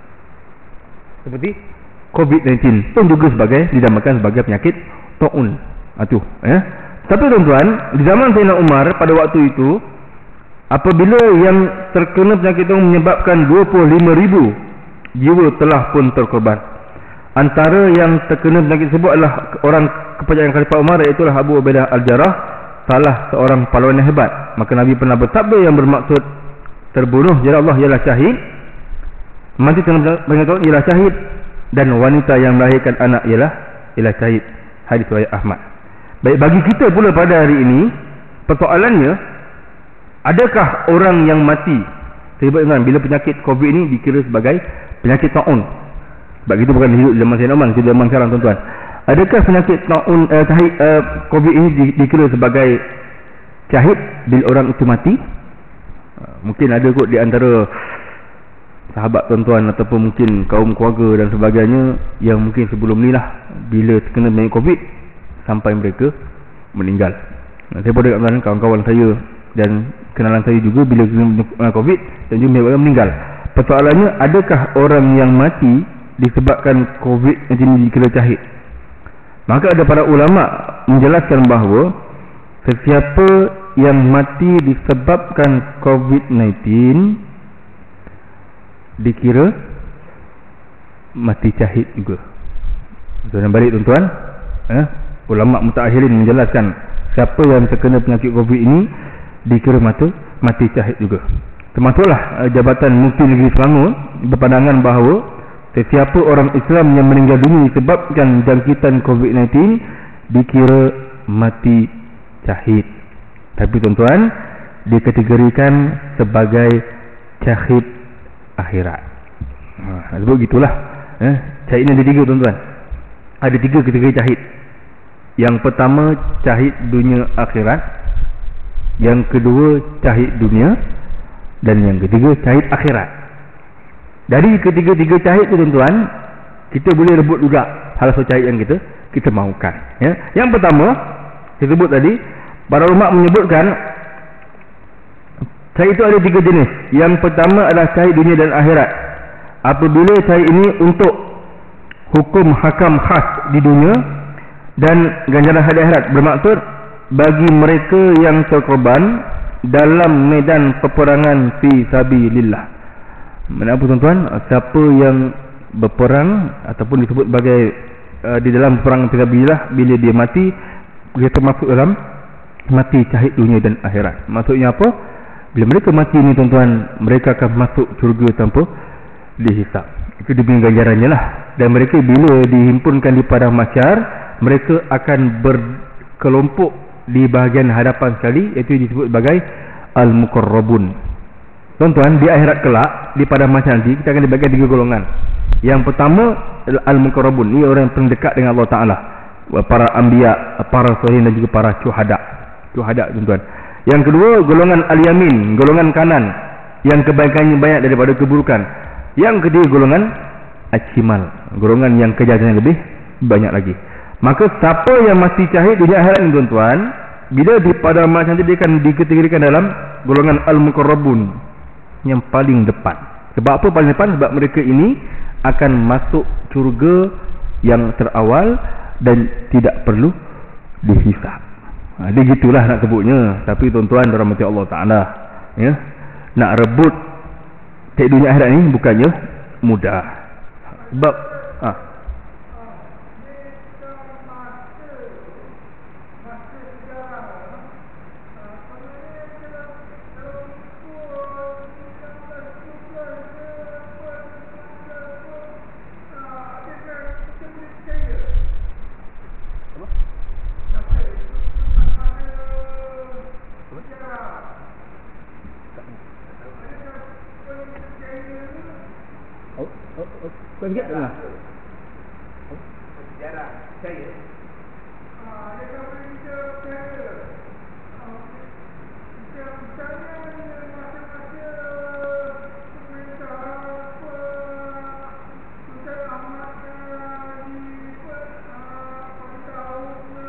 Seperti covid sembilan belas pun juga sebagai dinamakan sebagai penyakit taun. Atuh, ya. Tapi tuan-tuan, di zaman Sayyidina Umar pada waktu itu, apabila yang terkena penyakit taun menyebabkan dua puluh lima ribu jiwa telah pun terkorban. Antara yang terkena penyakit tersebut adalah orang kepercayaan Khalifah Umar, iaitu Abu Ubaidah Al-Jarrah, salah seorang pahlawan yang hebat. Maka Nabi pernah bersabda yang bermaksud terbunuh jalan Allah ialah syahid, mati dengan penyakit taun ialah syahid, dan wanita yang melahirkan anak ialah ialah syahid. Hadis riwayat Ahmad. Baik, bagi kita pula pada hari ini, persoalannya, adakah orang yang mati terlibat dengan bila penyakit Covid ini dikira sebagai penyakit taun? Sebab kita bukan hidup zaman Sayyidina Umar, kita zaman sekarang tuan-tuan. Adakah penyakit taun eh, syahid, eh, Covid ini di, dikira sebagai syahid bila orang itu mati? Uh, mungkin ada kot di antara sahabat tuan-tuan ataupun mungkin kaum keluarga dan sebagainya yang mungkin sebelum ni lah bila terkena penyakit Covid sampai mereka meninggal. Nah, saya boleh katakan kawan-kawan saya dan kenalan saya juga bila kena Covid dan juga mereka meninggal. Persoalannya, adakah orang yang mati disebabkan Covid ini dikira syahid? Maka ada para ulama menjelaskan bahawa sesiapa yang mati disebabkan covid sembilan belas dikira mati syahid juga. Tuan balik tuan-tuan, eh, ulama mutaakhirin menjelaskan siapa yang terkena penyakit covid ini dikira mati mati syahid juga. Termasuklah eh, Jabatan Mufti Negeri Selangor berpandangan bahawa sesiapa orang Islam yang meninggal dunia disebabkan jangkitan covid sembilan belas dikira mati syahid. Tapi tuan-tuan, dikategorikan sebagai syahid akhirat. Ha, sebab gitulah. Eh, syahid ni ada tiga tuan-tuan. Ada tiga kategori syahid. Yang pertama syahid dunia akhirat, yang kedua syahid dunia, dan yang ketiga syahid akhirat. Dari ketiga-tiga syahid tu tuan-tuan, kita boleh rebut juga hal syahid yang kita kita mahukan. Ya. Yang pertama disebut tadi, para ulama menyebutkan syahid itu ada tiga jenis. Yang pertama adalah syahid dunia dan akhirat. Apabila syahid ini untuk hukum hakam khas di dunia dan ganjaran hari akhirat, bermaksud bagi mereka yang terkorban dalam medan peperangan fi sabilillah. Mana apa tuan-tuan? Siapa yang berperang ataupun disebut sebagai uh, di dalam perang fi sabilillah, bila dia mati, dia termasuk dalam mati syahid dunia dan akhirat. Maksudnya apa? Bila mereka mati ni tuan-tuan, mereka akan masuk syurga tanpa dihisap. Itu demi ganjarannya lah. Dan mereka bila dihimpunkan di padang mahsyar, mereka akan berkelompok di bahagian hadapan sekali, iaitu disebut sebagai al-muqarrabun. Tuan-tuan, di akhirat kelak, di padang mahsyar nanti, kita akan dibagi tiga golongan. Yang pertama al-muqarrabun, ini orang yang paling dekat dengan Allah Ta'ala, para anbiya, para solihin dan juga para syuhada. Syuhada tuan-tuan. Yang kedua golongan al-yamin, golongan kanan, yang kebaikannya banyak daripada keburukan. Yang ketiga golongan al-shimal, golongan yang kejahatannya lebih banyak lagi. Maka siapa yang mati syahid dunia akhirat ni tuan-tuan, bila di pada mahsyar nanti dia akan dikategorikan dalam golongan al-muqarrabun, yang paling depan. Sebab apa paling depan? Sebab mereka ini akan masuk syurga yang terawal dan tidak perlu dihisap. Ha, dia gitulah nak sebutnya. Tapi tuan-tuan rahmati Allah Ta'ala, ya, nak rebut syahid dunia akhirat ni bukannya mudah. Sebab ha, kau ingat tak? Sejarah saya. Ah, dia kata kita percaya. Ah, kita percaya masa-masa pemerintah apa Sultan Ahmad di pada tahun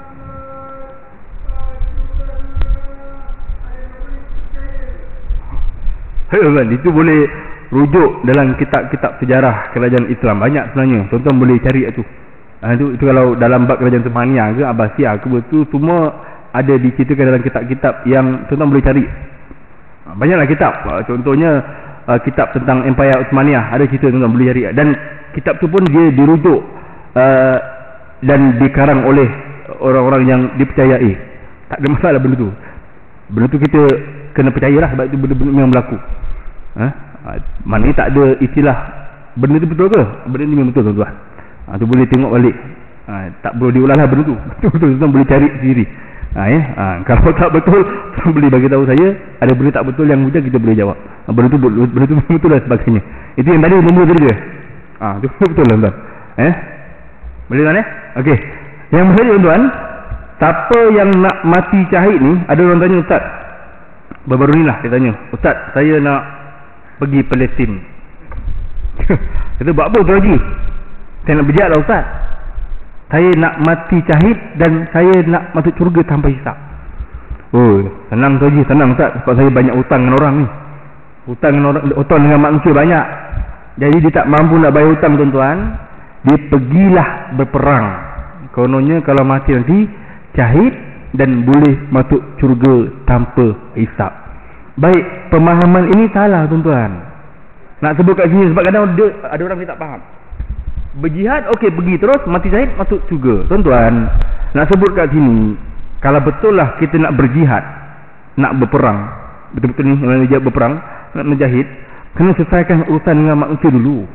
Sultan ada boleh percaya. Hei kan, itu boleh rujuk dalam kitab-kitab sejarah kerajaan Islam banyak sebenarnya. Tuan-tuan boleh cari tu. Ha, itu, itu kalau dalam bab kerajaan Uthmaniyah ke Abbasiyah ke, itu semua ada diceritakan dalam kitab-kitab yang tuan-tuan boleh cari. Ha, banyaklah kitab. Ha, contohnya uh, kitab tentang Empire Uthmaniyah, ada cerita tuan-tuan boleh cari. Dan kitab tu pun dia dirujuk uh, dan dikarang oleh orang-orang yang dipercayai. Tak ada masalah benda tu. Benda tu kita kena percayalah sebab itu benda-benda yang berlaku. Ha? Ha, maknanya tak ada istilah benda tu betul ke? Benda ni memang betul tuan-tuan. Ha, tu boleh tengok balik. Ha, tak perlu diulang lah benda tu. Betul-betul tuan boleh cari sendiri. Ha, ya? Ha, kalau tak betul, tuan boleh bagi tahu saya. Ada benda tak betul yang mudah kita boleh jawab. Ha, benda tu benda tu betul lah sebagainya. Itu yang tadi nombor tadi dia. Ha, tu betul lah tuan. Eh? Boleh tuan eh? Okey. Yang maksudnya tuan-tuan, siapa yang nak mati syahid ni, ada orang tanya ustaz. Baru-baru ni lah dia tanya, ustaz, saya nak pergi Palestin. Kata buat apa tu lagi? Saya nak berjihad lah ustaz. Saya nak mati syahid dan saya nak masuk syurga tanpa hisap. Oh, senang tu lagi, senang ustaz. Sebab saya banyak hutang dengan orang ni. Hutang dengan orang, hutang dengan manusia banyak. Jadi dia tak mampu nak bayar hutang tuan-tuan. Dia pergilah berperang kononnya kalau mati nanti syahid dan boleh masuk syurga tanpa hisap. Baik, pemahaman ini salah tuan-tuan. Nak sebut kat sini sebab kadang dia, ada orang dia tak faham. Berjihad okey, pergi terus mati syahid masuk syurga. Tuan-tuan, nak sebut kat sini, kalau betul lah kita nak berjihad, nak berperang, betul-betul ni nak berperang, nak menjahid, kena selesaikan urusan dengan manusia dulu.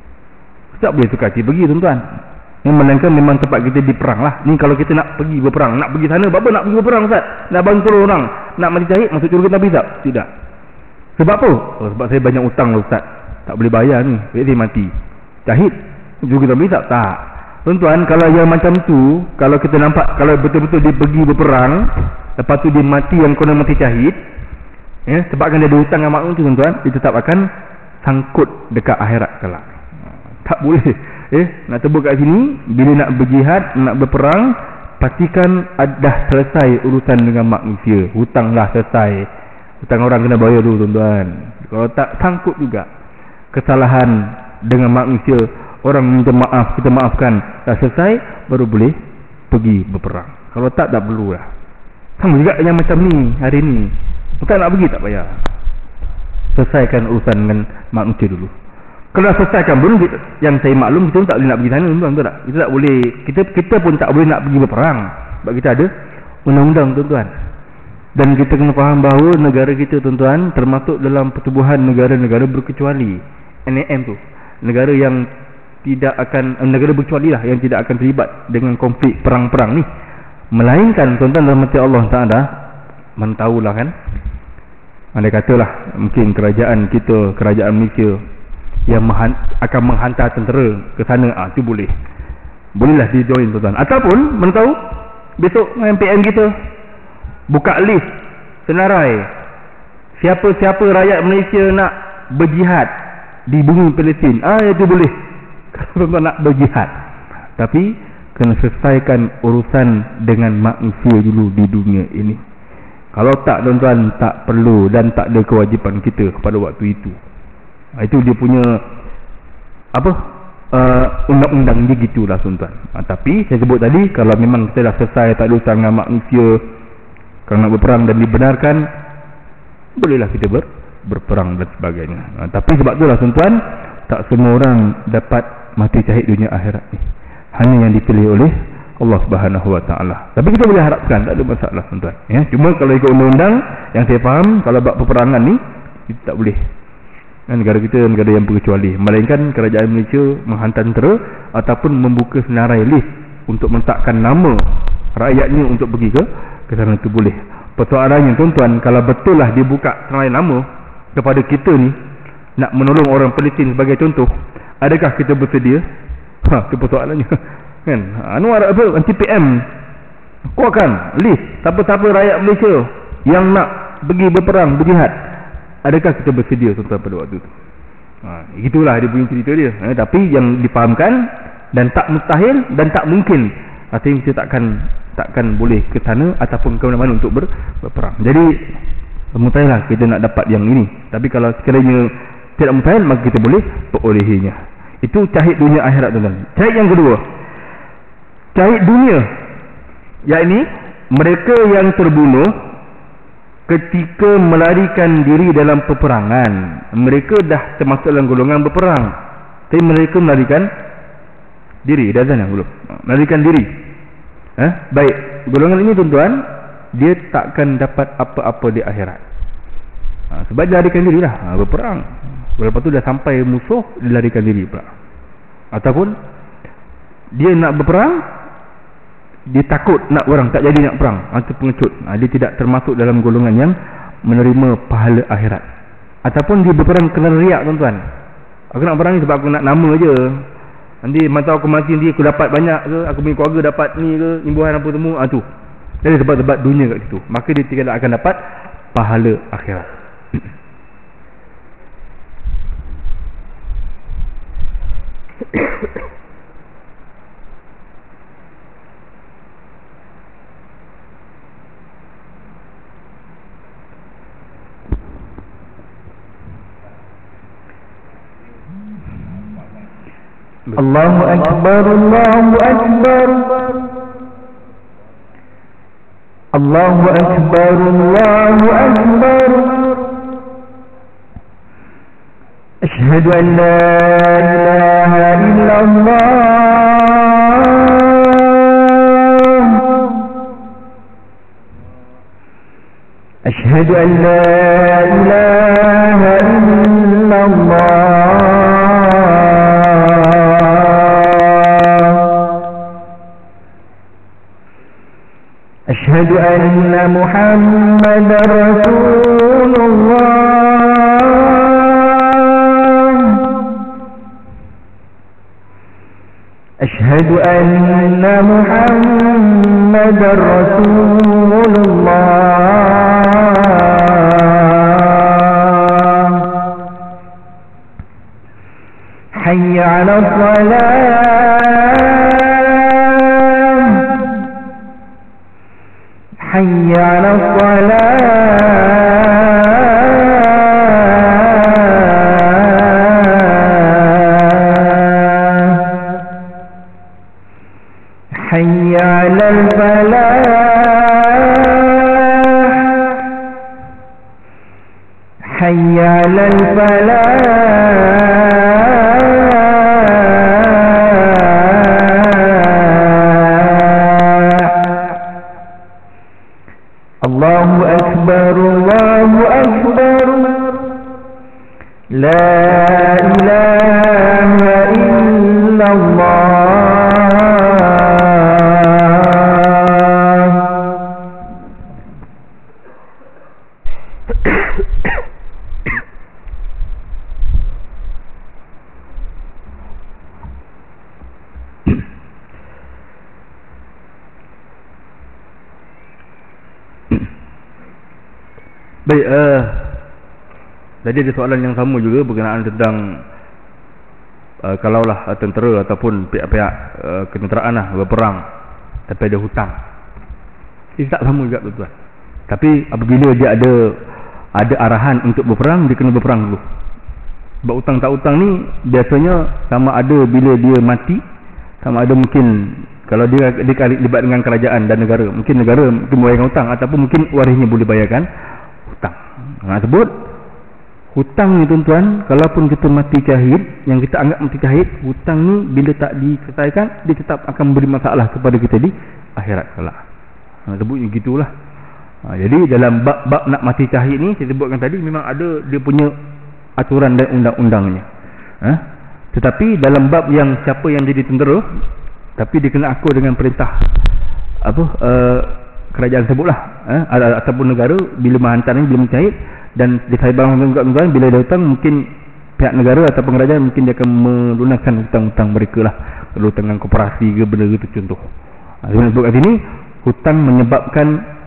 Tak boleh tukar hati pergi tuan-tuan. Yang melainkan memang tempat kita diperang lah. Ni kalau kita nak pergi berperang, nak pergi sana, apa nak pergi berperang Ustaz? Nak bantu orang, nak mati syahid masuk syurga tak bisa? Tidak. Sebab apa? Oh, sebab saya banyak utang lah Ustaz, tak boleh bayar ni, jadi saya mati syahid syurga tak bisa? Tak. Tuan-tuan, kalau yang macam tu, kalau kita nampak, kalau betul-betul dia pergi berperang, lepas tu dia mati yang kena mati syahid, ya, sebabkan dia ada hutang dengan makmum tu tuan-tuan, dia tetap akan sangkut dekat akhirat kelak. Tak boleh. Eh, nak sebut kat sini, bila nak berjihad, nak berperang, pastikan dah selesai urusan dengan manusia. Hutang dah selesai. Hutang orang kena bayar dulu tuan-tuan. Kalau tak, sangkut juga kesalahan dengan manusia, orang minta maaf, kita maafkan, dah selesai, baru boleh pergi berperang. Kalau tak, tak perlu lah. Sama juga yang macam ni, hari ni. Tak nak pergi, tak payah. Selesaikan urusan dengan manusia dulu. Kalau selesaikan belum, yang saya maklum, kita pun tak boleh nak pergi sana tuan-tuan, betul tak? Kita tak boleh, kita kita pun tak boleh nak pergi berperang sebab kita ada undang-undang tuan-tuan. Dan kita kena faham bahawa negara kita tuan-tuan termasuk dalam pertubuhan negara-negara berkecuali, N A M tu, negara yang tidak akan, negara berkecuali lah, yang tidak akan terlibat dengan konflik perang-perang ni. Melainkan tuan-tuan dalam hati Allah Ta'ala, mana tahulah kan, andai katalah mungkin kerajaan kita, kerajaan Malaysia yang menghan, akan menghantar tentera ke sana, ah tu boleh. Bolehlah di join tuan-tuan. Ataupun mana tahu besok M P M kita buka list senarai siapa-siapa rakyat Malaysia nak berjihad di bumi Palestin. Ah itu boleh. Kalau tuan-tuan nak berjihad. Tapi kena selesaikan urusan dengan manusia dulu di dunia ini. Kalau tak tuan-tuan, tak perlu dan tak ada kewajipan kita pada waktu itu. Itu dia punya apa uh, undang-undang dia gitulah tuan-tuan. Ha, tapi saya sebut tadi, kalau memang kita dah selesai, tak ada urusan dengan manusia, kalau nak berperang dan dibenarkan, bolehlah kita ber, berperang dan sebagainya. Ha, tapi sebab itulah tuan-tuan, tak semua orang dapat mati syahid dunia akhirat ni. Hanya yang dipilih oleh Allah Subhanahu Wa Taala. Tapi kita boleh harapkan, tak ada masalah tuan-tuan. Ya, cuma kalau ikut undang-undang yang saya faham, kalau bab peperangan ni kita tak boleh. Negara kita negara yang berkecuali, melainkan kerajaan Malaysia menghantar tentera ataupun membuka senarai list untuk menetapkan nama rakyatnya untuk pergi ke ke sana, itu boleh. Persoalannya tuan-tuan, kalau betul lah dia buka senarai nama kepada kita ni nak menolong orang Palestin sebagai contoh, adakah kita bersedia? Ha, itu persoalannya. Kan? Anwar apa anti P M keluarkan list siapa-siapa rakyat Malaysia yang nak pergi berperang, berjihad. Adakah kita bersedia tuan-tuan pada waktu itu? Ha, itulah dia punya cerita dia. Ha, tapi yang difahamkan dan tak mustahil dan tak mungkin, artinya kita takkan takkan boleh ke sana ataupun ke mana-mana untuk ber, berperang. Jadi mustahil lah kita nak dapat yang ini. Tapi kalau sekiranya tidak mustahil, maka kita boleh perolehinya. Itu syahid dunia akhirat tuan-tuan. Syahid yang kedua, syahid dunia, yakni mereka yang terbunuh ketika melarikan diri dalam peperangan. Mereka dah termasuk dalam golongan berperang, tapi mereka melarikan diri. Dah azan belum? Melarikan diri. Eh? Baik, golongan ini tuan-tuan, dia takkan dapat apa-apa di akhirat. Ha, sebab dia larikan diri lah, ha, berperang. Lepas tu dah sampai musuh, dia larikan diri pula. Ataupun dia nak berperang, dia takut nak orang, tak jadi nak perang, atau pengecut. Ha, dia tidak termasuk dalam golongan yang menerima pahala akhirat. Ataupun dia berperang kerana riak tuan-tuan. Aku nak perang ni sebab aku nak nama je. Nanti mata aku mati, nanti aku dapat banyak ke, aku punya keluarga dapat ni ke, imbuhan apa semua. Ha, tu. Jadi sebab-sebab dunia kat situ, maka dia tidak akan dapat pahala akhirat. Allahu Akbar, Allahu Akbar. Allahu Akbar, Allahu Akbar. Asyhadu an la ilaha illallah. Asyhadu an la ilaha illallah. Asyhadu anna Muhammadar Rasulullah. Asyhadu anna Muhammadar Rasulullah. Hayya 'alas salat. حي على الصلاة. حي على الفلاح. حي على الفلاح. Allahu Akbar, Allahu Akbar. La ilaha illallah. Baik, uh, tadi ada soalan yang sama juga berkenaan tentang uh, kalaulah uh, tentera ataupun pihak-pihak uh, ketenteraan lah berperang tapi ada hutang. Ini tak sama juga tuan-tuan. Tapi apabila dia ada ada arahan untuk berperang, dia kena berperang dulu. Sebab hutang tak hutang ni biasanya sama ada bila dia mati, sama ada mungkin kalau dia dilibat dengan kerajaan dan negara, mungkin negara mungkin bayarkan hutang ataupun mungkin warisnya boleh bayarkan hutang. Nak sebut hutang ni tuan-tuan, kalaupun kita mati syahid, yang kita anggap mati syahid, hutang ni bila tak diselesaikan, dia tetap akan beri masalah kepada kita di akhirat kelak. Nak sebut gitulah. Ha, jadi dalam bab-bab nak mati syahid ni saya sebutkan tadi memang ada dia punya aturan dan undang-undangnya. Ha? Tetapi dalam bab yang siapa yang jadi tentera tapi dia kena akur dengan perintah apa uh, kerajaan sebutlah, eh, ataupun negara bila menghantar ni, bila mencahit dan disaibarkan tuan-tuan, bila ada hutang mungkin pihak negara ataupun kerajaan mungkin dia akan melunaskan hutang-hutang mereka lah, kalau hutang dengan koperasi ke benda itu contoh. Ha, saya nak sebut kat sini hutang menyebabkan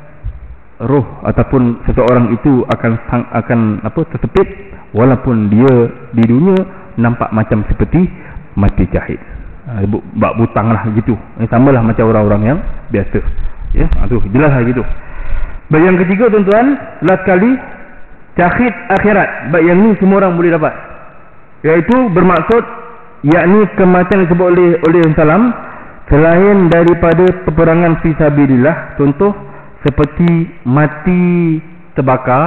roh ataupun seseorang itu akan akan apa tersepit walaupun dia di dunia nampak macam seperti mati syahid. Ha, bab hutang lah gitu. Ini samalah macam orang-orang yang biasa. Ya, tu jelas lah gitu. Baik, yang ketiga tuan-tuan, last kali syahid akhirat. Baik, yang ni semua orang boleh dapat. Iaitu bermaksud yakni kematian disebut oleh oleh Salam selain daripada peperangan fi sabilillah, contoh seperti mati terbakar,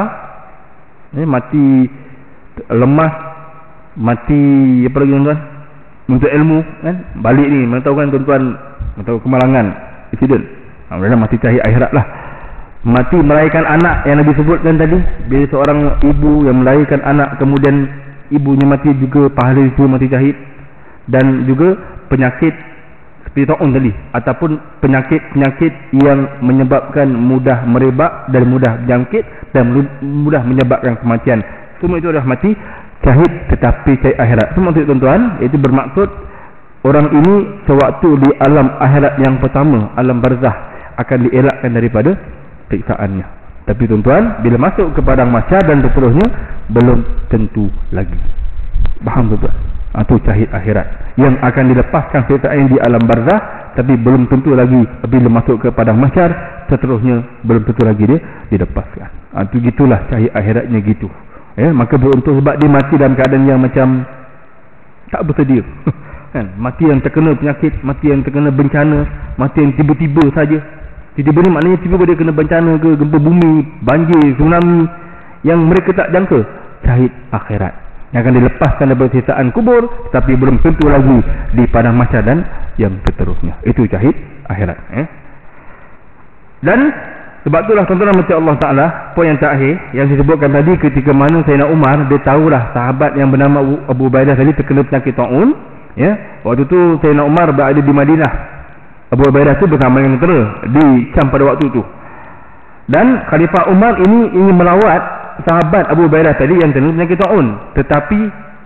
eh, mati lemas, mati apa lagi tuan-tuan? Untuk ilmu kan? Balik ni, mana tahu kan tuan-tuan, mana tahu kemalangan, insiden. Alhamdulillah mati syahid akhirat lah. Mati melahirkan anak yang Nabi sebutkan tadi, bila seorang ibu yang melahirkan anak kemudian ibunya mati juga pahala itu mati syahid. Dan juga penyakit seperti taun tadi, ataupun penyakit-penyakit yang menyebabkan mudah merebak dan mudah berjangkit dan mudah menyebabkan kematian, semua itu adalah mati syahid tetapi syahid akhirat. Itu maksud tuan-tuan, itu bermaksud orang ini sewaktu di alam akhirat yang pertama, alam barzah, akan dielakkan daripada siksaannya. Tapi tuan-tuan, bila masuk ke padang mahsyar dan seterusnya, belum tentu lagi. Faham tuan-tuan? Itu syahid akhirat yang akan dilepaskan siksaan di alam barzah, tapi belum tentu lagi bila masuk ke padang mahsyar, seterusnya belum tentu lagi dia dilepaskan. Itu gitulah syahid akhiratnya gitu. Ya, maka beruntung sebab dia mati dalam keadaan yang macam tak bersedia. Kan? Mati yang terkena penyakit, mati yang terkena bencana, mati yang tiba-tiba saja. Tiba-tiba ni maknanya tiba-tiba dia kena bencana ke, gempa bumi, banjir, tsunami yang mereka tak jangka. Syahid akhirat yang akan dilepaskan daripada siksaan kubur, tapi belum tentu lagi di padang mahsyar dan yang seterusnya. Itu syahid akhirat. Eh? Dan sebab itulah tuan-tuan macam Allah Ta'ala, poin yang terakhir yang disebutkan tadi, ketika mana Sayyidina Umar, dia tahulah sahabat yang bernama Abu, Abu Ubaidah tadi terkena penyakit ta'un, ya. Waktu tu Sayyidina Umar berada di Madinah, Abu Ubaidah tu bersama dengan tentera di Syam pada waktu tu. Dan Khalifah Umar ini ingin melawat sahabat Abu Ubaidah tadi yang terkena penyakit ta'un, tetapi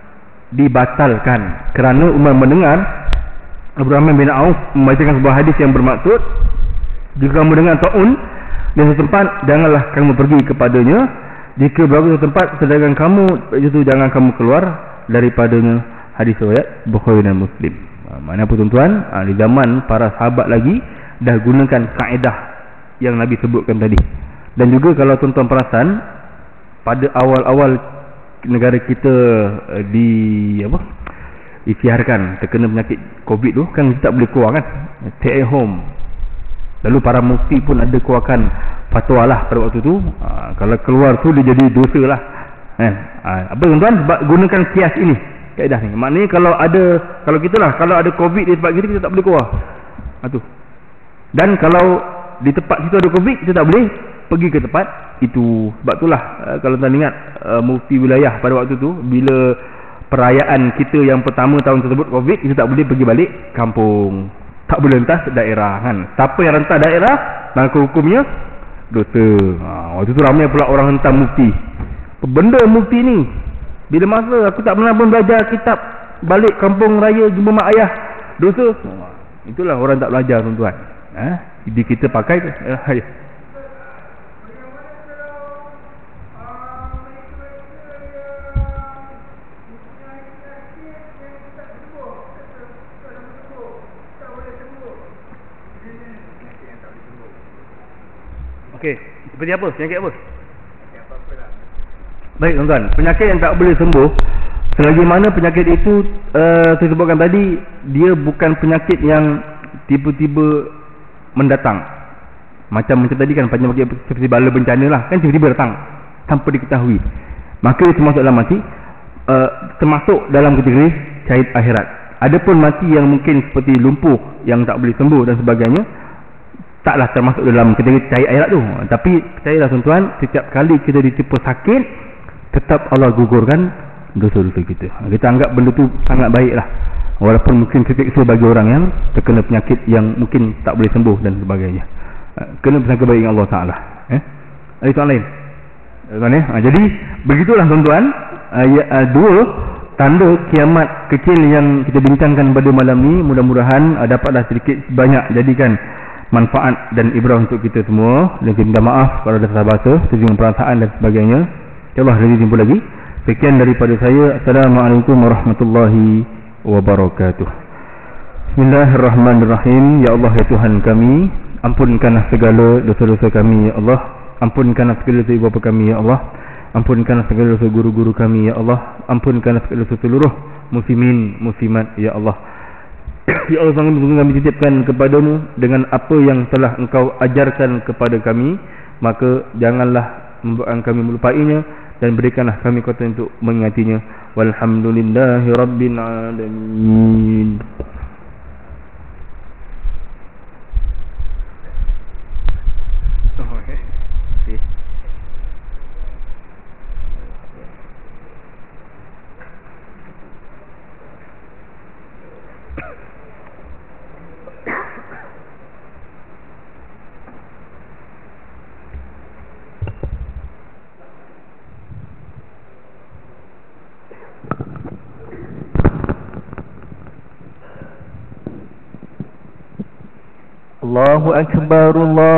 dibatalkan kerana Umar mendengar Abu Rahman bin Auf membacakan sebuah hadis yang bermaksud, jika kamu dengar ta'un di satu tempat, janganlah kamu pergi kepadanya. Jika berada di satu tempat, sedangkan kamu itu, jangan kamu keluar daripadanya. Hadis riwayat Bukhari dan Muslim. Ha, mana pun tuan-tuan, ha, di zaman para sahabat lagi dah gunakan kaedah yang Nabi sebutkan tadi. Dan juga kalau tuan-tuan perasan, pada awal-awal negara kita uh, di apa disiarkan terkena penyakit Covid tu, kan kita tak boleh keluar kan, stay at home. Lalu para mufti pun ada keluarkan fatwa lah pada waktu tu, ha, kalau keluar tu dia jadi dosa lah, kan? Ha, apa tuan-tuan, gunakan kias ini, kaedah ni. Maknanya kalau ada, kalau kita lah, kalau ada Covid di tempat kita, kita tak boleh keluar. Ha, tu. Dan kalau di tempat situ ada Covid, kita tak boleh pergi ke tempat itu. Sebab itulah, uh, kalau tuan ingat, uh, mufti wilayah pada waktu tu, bila perayaan kita yang pertama tahun tersebut Covid, kita tak boleh pergi balik kampung, tak boleh rentas daerah, kan. Siapa yang rentas daerah, dan hukumnya dosa. Ha, waktu tu ramai pula orang hentam mufti. Benda mufti ni, bila masa aku tak pernah pun belajar kitab, balik kampung raya jumpa mak ayah, dosa. Ha, itulah orang tak belajar, tuan-tuan. Ha, jadi kita pakai eh, okey, seperti apa? Penyakit apa? Baik tuan-tuan, penyakit yang tak boleh sembuh, selagi mana penyakit itu uh, saya sebutkan tadi, dia bukan penyakit yang tiba-tiba mendatang. Macam macam tadi kan, penyakit seperti bala bencana lah, kan tiba-tiba datang tanpa diketahui. Maka itu termasuk dalam mati, uh, termasuk dalam kategori syahid akhirat. Adapun mati yang mungkin seperti lumpuh yang tak boleh sembuh dan sebagainya, taklah termasuk dalam kategori syahid akhirat tu. Tapi percayalah tuan-tuan, setiap kali kita ditipu sakit, tetap Allah gugurkan dosa-dosa kita. Kita anggap benda tu sangat baik lah, walaupun mungkin tersiksa bagi orang yang terkena penyakit yang mungkin tak boleh sembuh dan sebagainya. Kena bersangka baik dengan Allah Ta'ala. Eh? Ada soalan lain? Tuan, eh? Jadi begitulah tuan-tuan, uh, dua tanda kiamat kecil yang kita bincangkan pada malam ni. Mudah-mudahan uh, dapatlah sedikit sebanyak jadikan manfaat dan ibrah untuk kita semua. Dan kita minta maaf kalau ada salah bahasa, sejumlah perasaan dan sebagainya. InsyaAllah nanti jumpa lagi. Sekian daripada saya. Assalamualaikum warahmatullahi wabarakatuh. Bismillahirrahmanirrahim. Ya Allah, ya Tuhan kami, ampunkanlah segala dosa-dosa kami, ya Allah. Ampunkanlah segala dosa ibu bapa kami, ya Allah. Ampunkanlah segala dosa guru-guru kami, ya Allah. Ampunkanlah segala dosa seluruh muslimin, muslimat, ya Allah. Ya Allah, sungguh kami titipkan kepadamu dengan apa yang telah Engkau ajarkan kepada kami, maka janganlah membuatkan kami melupainya, dan berikanlah kami kekuatan untuk mengingatinya. Walhamdulillahi rabbil alamin. Allahu Akbar, Allah